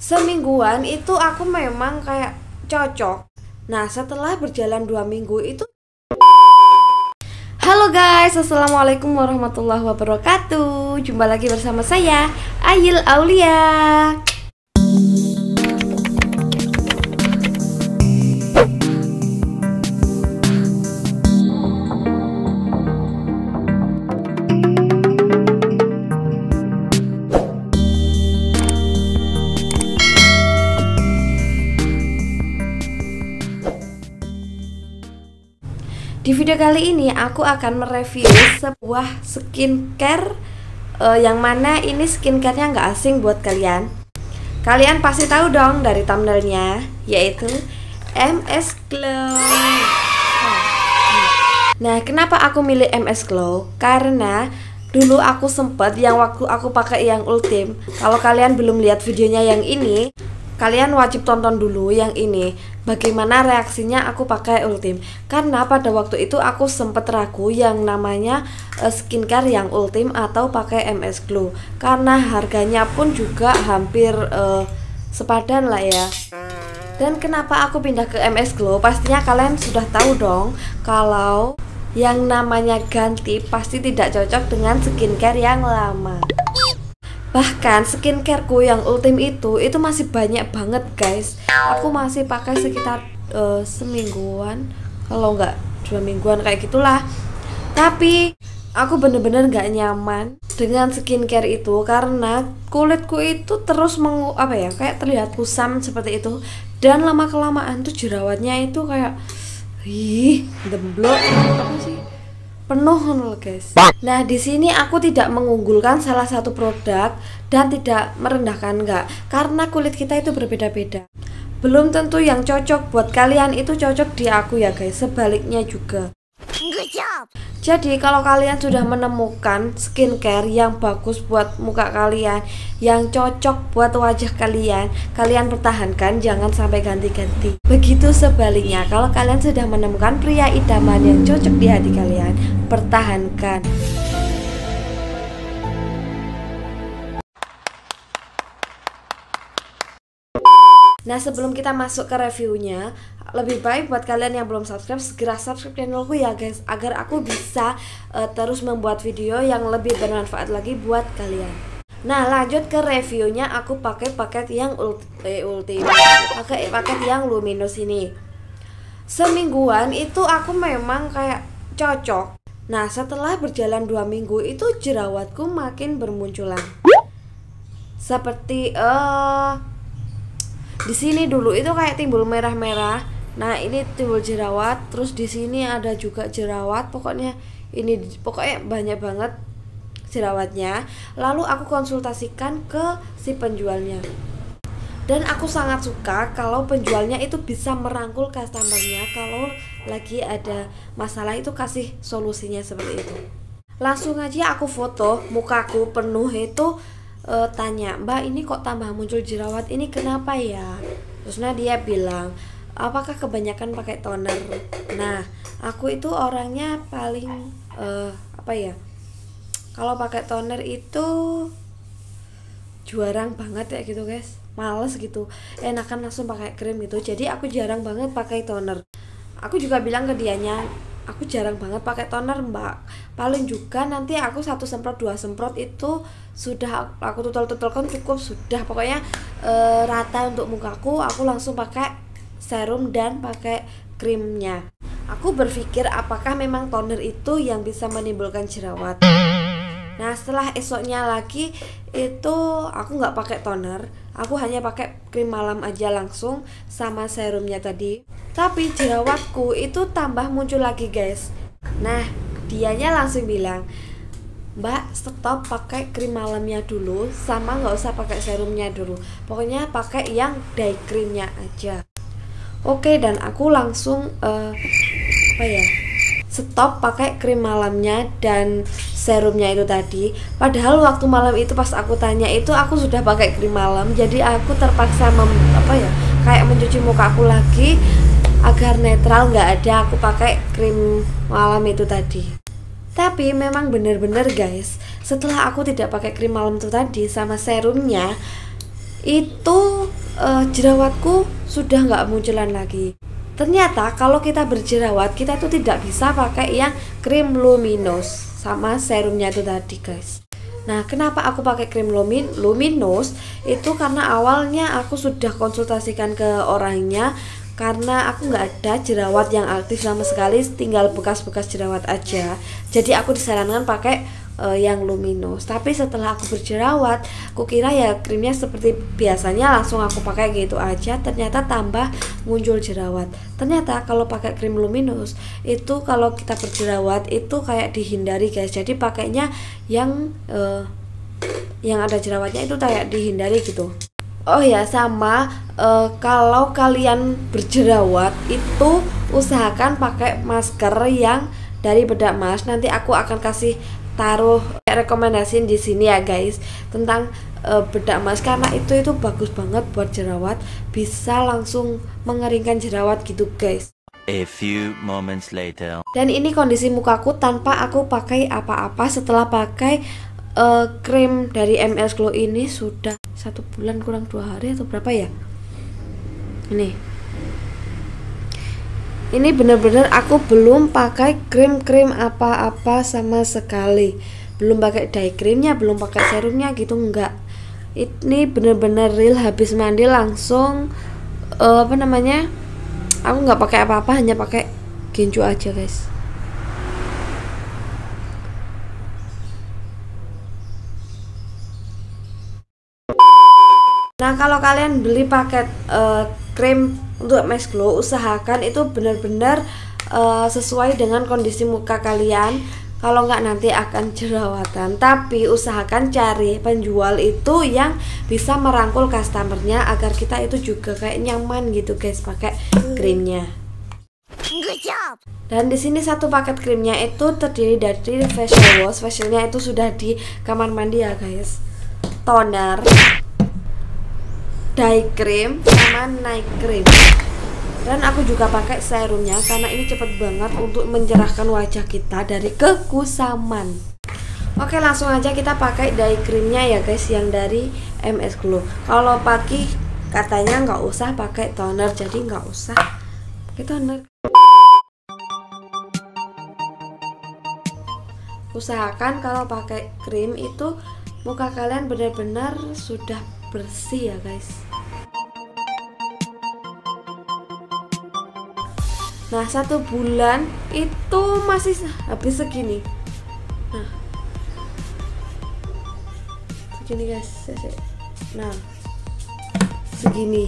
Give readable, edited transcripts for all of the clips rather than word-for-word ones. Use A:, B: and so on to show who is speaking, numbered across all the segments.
A: semingguan itu aku memang kayak cocok. Nah, setelah berjalan 2 minggu itu, halo guys, assalamualaikum warahmatullahi wabarakatuh. Jumpa lagi bersama saya, Ayil Aulia. Di video kali ini aku akan mereview sebuah skincare yang mana ini skincarenya nggak asing buat kalian. Kalian pasti tahu dong dari thumbnailnya, yaitu MS Glow. Nah, kenapa aku milih MS Glow? Karena dulu aku sempet yang waktu aku pakai yang Ultim. Kalau kalian belum lihat videonya yang ini, kalian wajib tonton dulu yang ini, bagaimana reaksinya aku pakai Ultim. Karena pada waktu itu aku sempet ragu yang namanya skincare yang Ultim atau pakai MS Glow, karena harganya pun juga hampir sepadan lah ya. Dan kenapa aku pindah ke MS Glow? Pastinya kalian sudah tahu dong kalau yang namanya ganti pasti tidak cocok dengan skincare yang lama. Bahkan skincareku yang Ultim itu masih banyak banget guys. Aku masih pakai sekitar semingguan, kalau nggak 2 mingguan kayak gitulah. Tapi aku bener-bener nggak nyaman dengan skincare itu karena kulitku itu terus kayak terlihat kusam seperti itu. Dan lama kelamaan tuh jerawatnya itu kayak demblok apa sih? Penuh loh guys. Nah, di sini aku tidak mengunggulkan salah satu produk dan tidak merendahkan, enggak, karena kulit kita itu berbeda-beda. Belum tentu yang cocok buat kalian itu cocok di aku ya guys, sebaliknya juga. Good job. Jadi kalau kalian sudah menemukan skincare yang bagus buat muka kalian, yang cocok buat wajah kalian, kalian pertahankan, jangan sampai ganti-ganti. Begitu sebaliknya, kalau kalian sudah menemukan pria idaman yang cocok di hati kalian, pertahankan. Nah, sebelum kita masuk ke reviewnya, lebih baik buat kalian yang belum subscribe, segera subscribe channelku ya guys, agar aku bisa terus membuat video yang lebih bermanfaat lagi buat kalian. Nah, lanjut ke reviewnya. Aku pakai paket yang Ultim, pakai paket yang Luminous ini. Semingguan itu aku memang kayak cocok. Nah, setelah berjalan 2 minggu itu jerawatku makin bermunculan. Seperti di sini dulu itu kayak timbul merah-merah. Nah, ini timbul jerawat, terus di sini ada juga jerawat. Pokoknya banyak banget jerawatnya. Lalu aku konsultasikan ke si penjualnya. Dan aku sangat suka kalau penjualnya itu bisa merangkul customernya kalau lagi ada masalah, itu kasih solusinya seperti itu. Langsung aja aku foto mukaku penuh itu, tanya, "Mbak, ini kok tambah muncul jerawat, ini kenapa ya?" Terus dia bilang, "Apakah kebanyakan pakai toner?" Nah, aku itu orangnya paling kalau pakai toner itu jarang banget ya gitu guys, males gitu, enakan langsung pakai krim gitu. Jadi aku jarang banget pakai toner. Aku juga bilang ke dianya, aku jarang banget pakai toner mbak, paling juga nanti aku 1 semprot 2 semprot itu sudah aku tutul-tutulkan, cukup sudah, pokoknya rata untuk mukaku. Aku langsung pakai serum dan pakai krimnya. Aku berpikir apakah memang toner itu yang bisa menimbulkan jerawat. Nah, setelah esoknya lagi itu aku nggak pakai toner, aku hanya pakai krim malam aja langsung sama serumnya tadi. Tapi jerawatku itu tambah muncul lagi guys. Nah, dianya langsung bilang, "Mbak, stop pakai krim malamnya dulu, sama nggak usah pakai serumnya dulu. Pokoknya pakai yang day creamnya aja." Oke, dan aku langsung stop pakai krim malamnya dan serumnya itu tadi. Padahal waktu malam itu pas aku tanya itu aku sudah pakai krim malam, jadi aku terpaksa kayak mencuci muka aku lagi agar netral, nggak ada aku pakai krim malam itu tadi. Tapi memang bener-bener guys, setelah aku tidak pakai krim malam itu tadi sama serumnya, itu jerawatku sudah nggak munculan lagi. Ternyata kalau kita berjerawat kita tuh tidak bisa pakai yang krim luminous sama serumnya itu tadi guys. Nah, kenapa aku pakai krim luminous? Itu karena awalnya aku sudah konsultasikan ke orangnya, karena aku nggak ada jerawat yang aktif sama sekali, tinggal bekas-bekas jerawat aja. Jadi aku disarankan pakai yang luminous. Tapi setelah aku berjerawat, aku kira ya krimnya seperti biasanya langsung aku pakai gitu aja. Ternyata tambah muncul jerawat. Ternyata kalau pakai krim luminous itu kalau kita berjerawat itu kayak dihindari guys. Jadi pakainya yang ada jerawatnya itu kayak dihindari gitu. Oh ya, sama kalau kalian berjerawat itu usahakan pakai masker yang dari bedak emas. Nanti aku akan kasih taruh rekomendasiin di sini ya guys tentang bedak emas, karena itu bagus banget buat jerawat, bisa langsung mengeringkan jerawat gitu guys.
B: A few moments later.
A: Dan ini kondisi mukaku tanpa aku pakai apa-apa setelah pakai krim dari MS Glow ini sudah 1 bulan kurang 2 hari atau berapa ya. Ini bener-bener aku belum pakai krim-krim apa-apa sama sekali. Belum pakai dye creamnya, belum pakai serumnya gitu, enggak. Ini bener-bener real habis mandi langsung aku nggak pakai apa-apa, hanya pakai gincu aja guys. Nah, kalau kalian beli paket krim untuk MS Glow, usahakan itu benar-benar sesuai dengan kondisi muka kalian. Kalau nggak nanti akan jerawatan. Tapi usahakan cari penjual itu yang bisa merangkul customernya agar kita itu juga kayak nyaman gitu guys pakai krimnya. Dan di sini satu paket krimnya itu terdiri dari facial wash. Facialnya itu sudah di kamar mandi ya guys. Toner, dye cream sama night cream. Dan aku juga pakai serumnya karena ini cepet banget untuk mencerahkan wajah kita dari kekusaman. Oke, langsung aja kita pakai dye creamnya ya guys, yang dari MS Glow. Kalau pagi katanya nggak usah pakai toner, jadi nggak usah pakai toner. Usahakan kalau pakai krim itu muka kalian benar-benar sudah bersih ya guys. Nah, 1 bulan itu masih habis segini. Nah, segini guys. Nah, segini.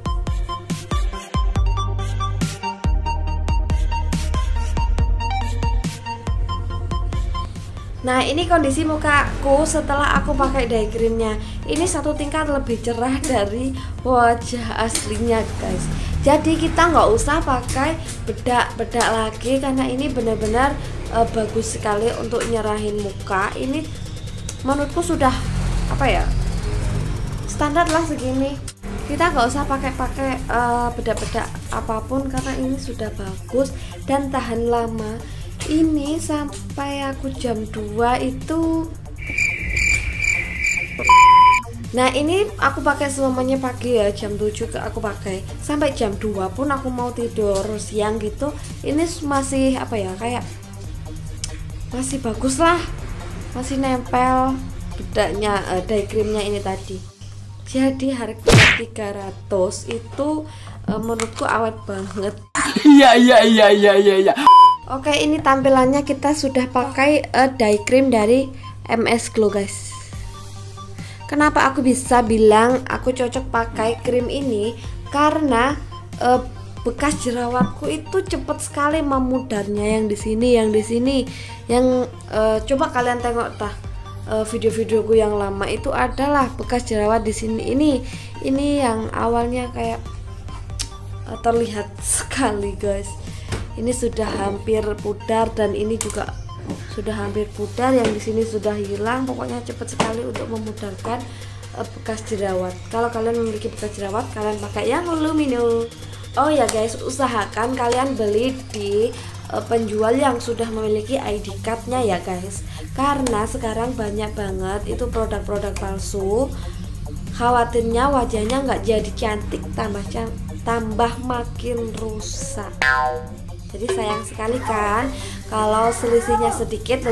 A: Nah, ini kondisi mukaku setelah aku pakai dye creamnya. Ini 1 tingkat lebih cerah dari wajah aslinya guys. Jadi kita nggak usah pakai bedak lagi karena ini benar-benar bagus sekali untuk nyerahin muka. Ini menurutku sudah standar lah segini. Kita nggak usah pakai bedak-bedak apapun karena ini sudah bagus dan tahan lama. Ini sampai aku jam 2 itu. Nah, ini aku pakai semuanya pagi ya, jam 7 aku pakai sampai jam 2 pun aku mau tidur siang gitu. Ini masih kayak masih bagus lah, masih nempel bedaknya, dye creamnya ini tadi. Jadi harga 300 itu menurutku awet banget. Iya. Oke, ini tampilannya kita sudah pakai dye cream dari MS Glow guys. Kenapa aku bisa bilang aku cocok pakai krim ini? Karena bekas jerawatku itu cepet sekali memudarnya, yang di sini. Coba kalian tengok video-videoku yang lama itu adalah bekas jerawat di sini. Ini yang awalnya kayak terlihat sekali guys. Ini sudah hampir pudar dan ini juga sudah hampir pudar, yang di sini sudah hilang. Pokoknya cepat sekali untuk memudarkan bekas jerawat. Kalau kalian memiliki bekas jerawat, kalian pakai yang luminous. Oh ya guys, usahakan kalian beli di penjual yang sudah memiliki ID card-nya ya guys, karena sekarang banyak banget itu produk-produk palsu khawatirnya wajahnya nggak jadi cantik, tambah makin rusak. Jadi sayang sekali kan kalau selisihnya sedikit.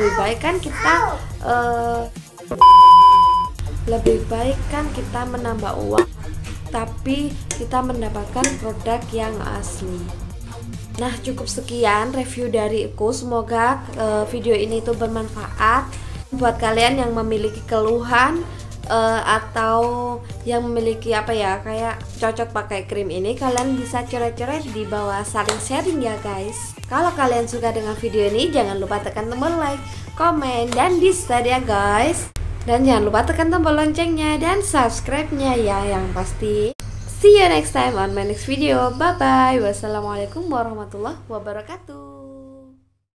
A: Lebih baik kan kita menambah uang tapi kita mendapatkan produk yang asli. Nah, cukup sekian review dariku. Semoga video ini tuh bermanfaat buat kalian yang memiliki keluhan atau yang memiliki kayak cocok pakai krim ini. Kalian bisa coret-coret di bawah, saling sharing ya guys. Kalau kalian suka dengan video ini, jangan lupa tekan tombol like, komen, dan di-share ya guys. Dan jangan lupa tekan tombol loncengnya dan subscribe-nya ya yang pasti. See you next time on my next video. Bye bye. Wassalamualaikum warahmatullahi wabarakatuh.